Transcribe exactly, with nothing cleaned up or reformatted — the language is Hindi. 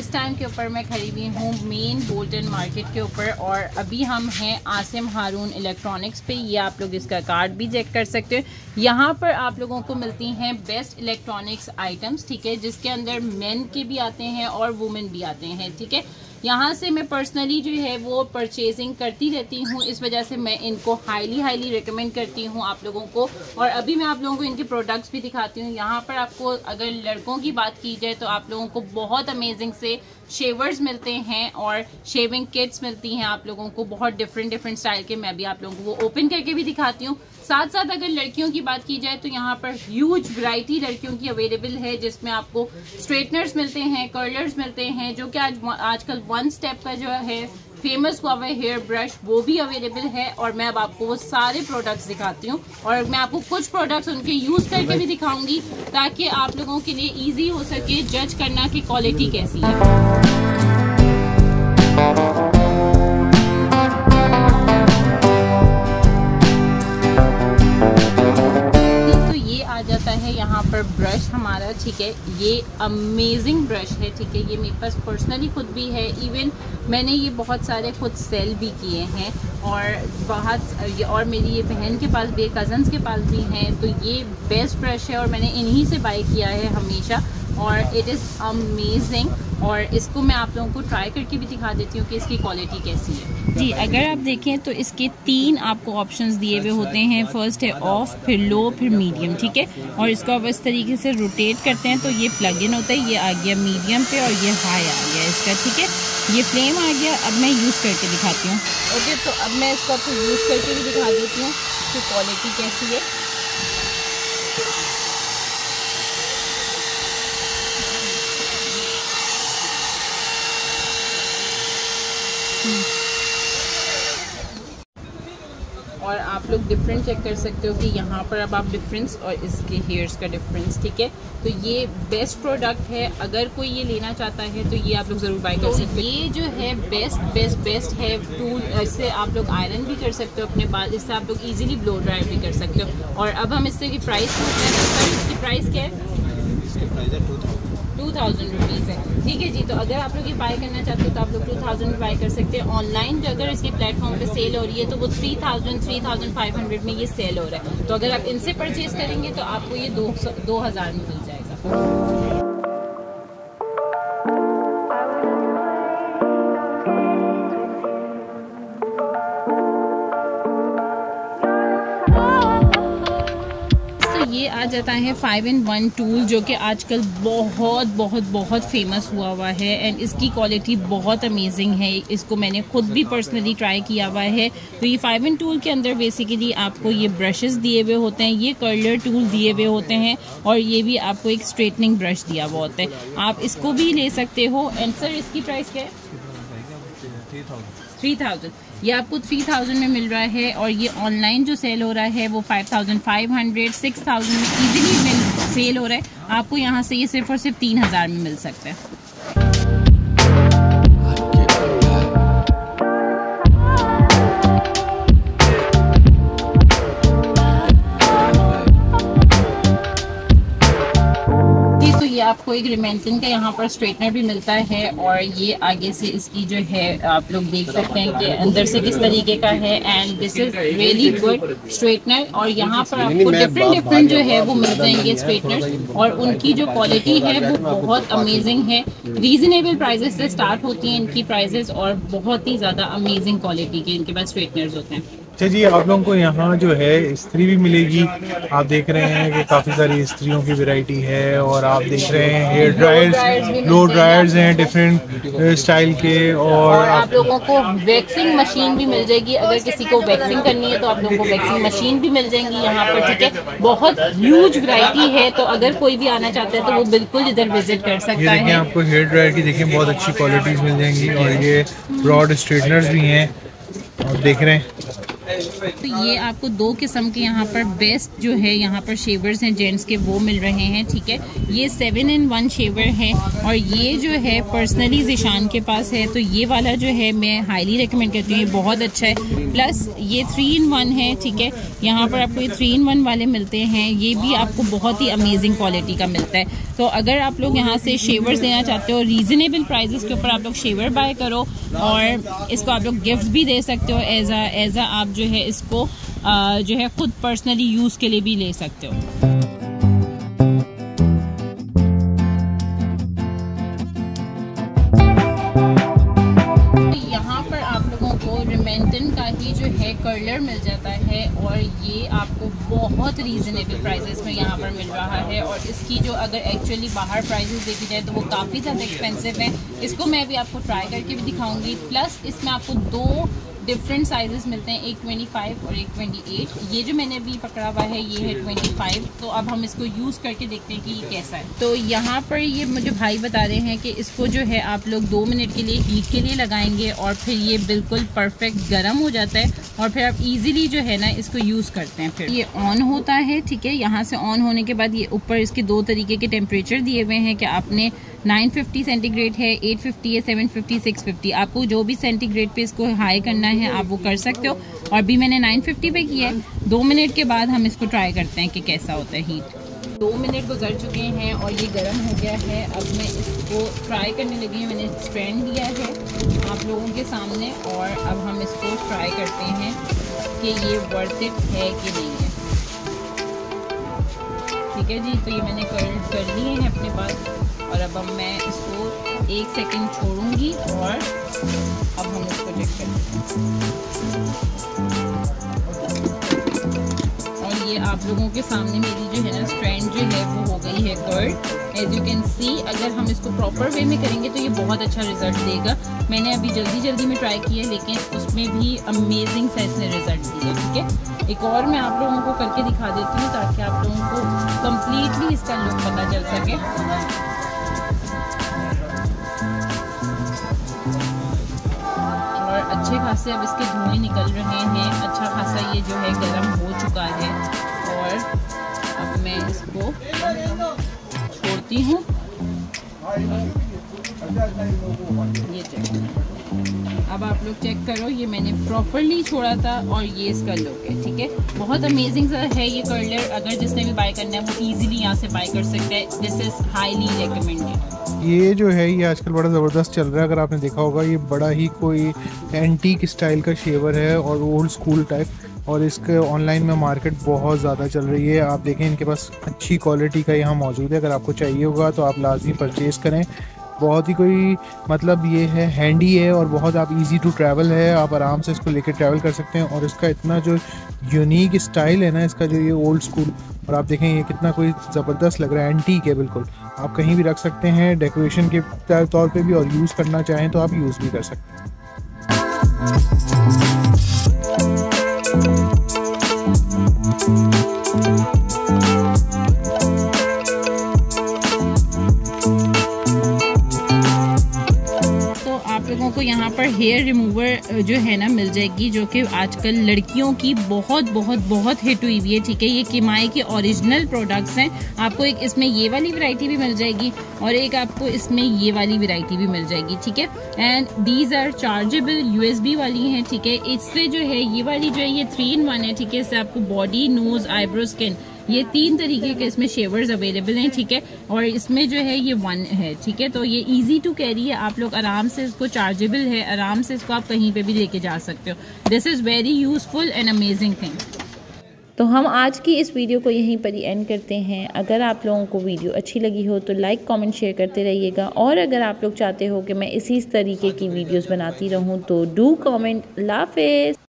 इस टाइम के ऊपर मैं खड़ी हुई हूँ मेन बोल्टन मार्केट के ऊपर और अभी हम हैं आसिम हारून इलेक्ट्रॉनिक्स पे। ये आप लोग इसका कार्ड भी चेक कर सकते हो। यहाँ पर आप लोगों को मिलती हैं बेस्ट इलेक्ट्रॉनिक्स आइटम्स, ठीक है, जिसके अंदर मेन के भी आते हैं और वुमेन भी आते हैं, ठीक है। यहाँ से मैं पर्सनली जो है वो परचेजिंग करती रहती हूँ, इस वजह से मैं इनको हाईली हाईली रिकमेंड करती हूँ आप लोगों को। और अभी मैं आप लोगों को इनके प्रोडक्ट्स भी दिखाती हूँ। यहाँ पर आपको अगर लड़कों की बात की जाए तो आप लोगों को बहुत अमेजिंग से शेवर्स मिलते हैं और शेविंग किट्स मिलती हैं आप लोगों को बहुत डिफरेंट डिफरेंट स्टाइल के। मैं भी आप लोगों को वो ओपन करके भी दिखाती हूँ। साथ साथ अगर लड़कियों की बात की जाए तो यहाँ पर ह्यूज वैरायटी लड़कियों की अवेलेबल है, जिसमें आपको स्ट्रेटनर्स मिलते हैं, कर्लर्स मिलते हैं, जो कि आज आजकल वन स्टेप का जो है फेमस हुआ हुआ हेयर ब्रश वो भी अवेलेबल है। और मैं अब आपको वो सारे प्रोडक्ट्स दिखाती हूँ और मैं आपको कुछ प्रोडक्ट्स उनके यूज करके भी दिखाऊंगी ताकि आप लोगों के लिए इजी हो सके जज करना कि क्वालिटी कैसी है। जाता है यहाँ पर ब्रश हमारा, ठीक है, ये अमेजिंग ब्रश है, ठीक है। ये मेरे पास पर्सनली खुद भी है, इवन मैंने ये बहुत सारे खुद सेल भी किए हैं और बहुत और मेरी ये बहन के पास भी, कज़न्स के पास भी हैं। तो ये बेस्ट ब्रश है और मैंने इन्हीं से बाय किया है हमेशा और इट इज़ अमेजिंग। और इसको मैं आप लोगों को ट्राई करके भी दिखा देती हूँ कि इसकी क्वालिटी कैसी है। जी, अगर आप देखें तो इसके तीन आपको ऑप्शंस दिए हुए होते हैं। फर्स्ट है ऑफ, फिर लो, फिर मीडियम, ठीक है। और इसको आप इस तरीके से रोटेट करते हैं तो ये प्लग इन होता है। ये आ गया मीडियम पे और ये हाई आ गया इसका, ठीक है। ये फ्लेम आ गया। अब मैं यूज़ करके दिखाती हूँ। ओके, तो अब मैं इसको आपको यूज़ करके भी दिखा देती हूँ कि क्वालिटी कैसी है। और आप लोग डिफरेंस चेक कर सकते हो कि यहाँ पर अब आप डिफरेंस और इसके हेयर्स का डिफरेंस, ठीक है। तो ये बेस्ट प्रोडक्ट है, अगर कोई ये लेना चाहता है तो ये आप लोग ज़रूर बाय कर सकते हो। ये जो है बेस्ट बेस्ट बेस्ट है टूल। इससे आप लोग आयरन भी कर सकते हो अपने बाल, इससे आप लोग इजीली ब्लो ड्राई भी कर सकते हो। और अब हम इससे की प्राइस पूछते हैं। इसकी प्राइस क्या है? टू थाउजेंड रुपीज़ है, ठीक है जी। तो अगर आप लोग ये बाय करना चाहते हो तो आप लोग टू थाउजेंड में बाय कर सकते हैं। ऑनलाइन जो अगर इसकी प्लेटफॉर्म पे सेल हो रही है तो वो three thousand three thousand five hundred में ये सेल हो रहा है। तो अगर आप इनसे परचेज करेंगे तो आपको ये दो दो हज़ार में मिल जाएगा। ये आ जाता है फाइव इन वन टूल, जो कि आजकल बहुत बहुत बहुत फेमस हुआ हुआ है एंड इसकी क्वालिटी बहुत अमेजिंग है। इसको मैंने खुद भी पर्सनली ट्राई किया हुआ है। तो ये फाइव इन टूल के अंदर बेसिकली आपको ये ब्रशेस दिए हुए होते हैं, ये कर्लर टूल दिए हुए होते हैं और ये भी आपको एक स्ट्रेटनिंग ब्रश दिया हुआ होता है। आप इसको भी ले सकते हो। एंड सर इसकी प्राइस क्या है? Three thousand. ये आपको थ्री थाउजेंड में मिल रहा है और ये ऑनलाइन जो सेल हो रहा है वो five thousand five hundred six thousand में इजीली सेल हो रहा है। आपको यहाँ से ये सिर्फ और सिर्फ तीन हज़ार में मिल सकता है। आपको एक रिमेंटन का यहाँ पर स्ट्रेटनर भी मिलता है और ये आगे से इसकी जो है आप लोग देख सकते हैं कि अंदर से किस तरीके का है and this is really good straightener. और यहाँ पर आपको डिफरेंट डिफरेंट जो है वो मिल जाएंगे स्ट्रेटनर और उनकी जो क्वालिटी है वो बहुत अमेजिंग है। रीजनेबल प्राइजेस से स्टार्ट होती हैं इनकी प्राइजेस और बहुत ही ज़्यादा अमेजिंग क्वालिटी के इनके पास स्ट्रेटनर्स होते हैं। अच्छा जी, आप लोगों को यहाँ जो है इस्त्री भी मिलेगी। आप देख रहे हैं कि काफ़ी सारी इस्त्रियों की वैरायटी है और आप देख रहे हैं हेयर ड्रायर्स, ब्लो ड्रायर्स हैं डिफरेंट स्टाइल के। और आप लोगों को वैक्सिंग मशीन भी मिल जाएगी। अगर किसी को वैक्सिंग करनी है तो आप लोगों को वैक्सिंग मशीन भी मिल जाएंगी यहाँ पर, ठीक है। बहुत ह्यूज वैरायटी है, तो अगर कोई भी आना चाहता है तो वो बिल्कुल इधर विजिट कर सकता है। आपको हेयर ड्रायर की देखिए बहुत अच्छी क्वालिटीज़ मिल जाएंगी और ये ब्रॉड स्ट्रेटनर्स भी हैं, आप देख रहे हैं। तो ये आपको दो किस्म के यहाँ पर बेस्ट जो है यहाँ पर शेवर्स हैं जेंट्स के, वो मिल रहे हैं, ठीक है। ये सेवन इन वन शेवर है और ये जो है पर्सनली ज़िशान के पास है, तो ये वाला जो है मैं हाईली रिकमेंड करती हूँ, ये बहुत अच्छा है। प्लस ये थ्री इन वन है, ठीक है। यहाँ पर आपको ये थ्री इन वन वाले मिलते हैं, ये भी आपको बहुत ही अमेजिंग क्वालिटी का मिलता है। तो अगर आप लोग यहाँ से शेवर्स देना चाहते हो रीजनेबल प्राइजेस के ऊपर, आप लोग शेवर बाय करो और इसको आप लोग गिफ्ट भी दे सकते हो एज आ एज आ आप जो है इसको आ, जो है खुद पर्सनली यूज के लिए भी ले सकते हो। रिमेंटन का ही जो है कर्लर मिल जाता है और ये आपको बहुत रीजनेबल प्राइसेस में यहाँ पर मिल रहा है। और इसकी जो अगर एक्चुअली बाहर प्राइसेस देखी जाए तो वो काफ़ी ज़्यादा एक्सपेंसिव है। इसको मैं भी आपको ट्राई करके भी दिखाऊंगी। प्लस इसमें आपको दो डिफरेंट साइजेस मिलते हैं, एक पच्चीस और एक अट्ठाईस। ये जो मैंने अभी पकड़ा हुआ है ये है पच्चीस। तो अब हम इसको यूज़ करके देखते हैं कि ये कैसा है। तो यहाँ पर ये मुझे भाई बता रहे हैं कि इसको जो है आप लोग दो मिनट के लिए हीट के लिए लगाएंगे और फिर ये बिल्कुल परफेक्ट गर्म हो जाता है और फिर आप इजीली जो है ना इसको यूज़ करते हैं। फिर ये ऑन होता है, ठीक है। यहाँ से ऑन होने के बाद ये ऊपर इसके दो तरीके के टेम्परेचर दिए हुए हैं कि आपने नौ सौ पचास सेंटीग्रेड है, आठ सौ पचास है, सात सौ पचास, छह सौ पचास, आपको जो भी सेंटीग्रेड पे इसको हाई करना है आप वो कर सकते हो। और भी मैंने नौ सौ पचास पे किया है। दो मिनट के बाद हम इसको ट्राई करते हैं कि कैसा होता है हीट। दो मिनट गुजर चुके हैं और ये गर्म हो गया है। अब मैं इसको ट्राई करने लगी हूँ, मैंने स्टैंड दिया है आप लोगों के सामने और अब हम इसको ट्राई करते हैं कि ये वर्थ इट है कि नहीं है। ठीक है जी, तो ये मैंने कर कर लिए हैं अपने पास और अब अब मैं इसको एक सेकंड छोड़ूंगी और अब हम इसको चेक करेंगे। और ये आप लोगों के सामने मेरी जो है ना स्ट्रैंड जो है वो हो गई है curd. As you can see, अगर हम इसको प्रॉपर वे में करेंगे तो ये बहुत अच्छा रिजल्ट देगा। मैंने अभी जल्दी जल्दी में ट्राई किया लेकिन उसमें भी अमेजिंग सा इसने रिजल्ट दिया, ठीक है। एक और मैं आप लोगों को करके दिखा देती हूँ ताकि आप लोगों को कम्प्लीटली इसका लुक पता चल सके। और अच्छे खासे अब इसके धुएं निकल रहे हैं, अच्छा खासा ये जो है गर्म हो चुका है और अब मैं इसको छोड़ती हूँ। ये चेक, अब आप लोग चेक करो, ये मैंने प्रॉपरली छोड़ा था और ये इसका लुक है, ठीक है। बहुत अमेजिंग सा है ये कर्लर। अगर जिसने भी बाय करना है वो इजीली यहाँ से बाय कर सकता है। This is highly recommended. ये जो है ये आजकल बड़ा ज़बरदस्त चल रहा है, अगर आपने देखा होगा। ये बड़ा ही कोई एंटीक स्टाइल का शेवर है और ओल्ड स्कूल टाइप, और इसके ऑनलाइन में मार्केट बहुत ज़्यादा चल रही है। आप देखें इनके पास अच्छी क्वालिटी का यहाँ मौजूद है। अगर आपको चाहिए होगा तो आप लाजमी परचेज़ करें। बहुत ही कोई मतलब ये है हैंडी है और बहुत आप इजी टू ट्रैवल है, आप आराम से इसको लेकर ट्रैवल कर सकते हैं। और इसका इतना जो यूनिक स्टाइल है ना इसका, जो ये ओल्ड स्कूल, और आप देखें ये कितना कोई ज़बरदस्त लग रहा है, एंटीक है बिल्कुल। आप कहीं भी रख सकते हैं डेकोरेशन के तौर पे भी, और यूज़ करना चाहें तो आप यूज़ भी कर सकते हैं। लोगों को यहाँ पर हेयर रिमूवर जो है ना मिल जाएगी, जो कि आजकल लड़कियों की बहुत बहुत बहुत हिट हुई हुई है, ठीक है। ये किमाई के ओरिजिनल प्रोडक्ट्स हैं। आपको एक इसमें ये वाली वैरायटी भी मिल जाएगी और एक आपको इसमें ये वाली वैरायटी भी मिल जाएगी, ठीक है। And these are chargeable, USB वाली हैं, ठीक है। इससे जो है ये वाली जो है ये थ्री इन वन है, ठीक है। इससे आपको बॉडी, नोज, आईब्रो, स्किन, ये तीन तरीके के इसमें शेवर्स अवेलेबल हैं, ठीक है। और इसमें जो है ये वन है, ठीक है। तो ये इजी टू कैरी है, आप लोग आराम से इसको, चार्जेबल है, आराम से इसको आप कहीं पे भी लेके जा सकते हो। This is very useful and amazing thing. तो हम आज की इस वीडियो को यहीं पर ही एंड करते हैं। अगर आप लोगों को वीडियो अच्छी लगी हो तो लाइक, कमेंट, शेयर करते रहिएगा। और अगर आप लोग चाहते हो कि मैं इसी तरीके की वीडियोस बनाती रहूं तो डू कमेंट। अल्लाह हाफिज़।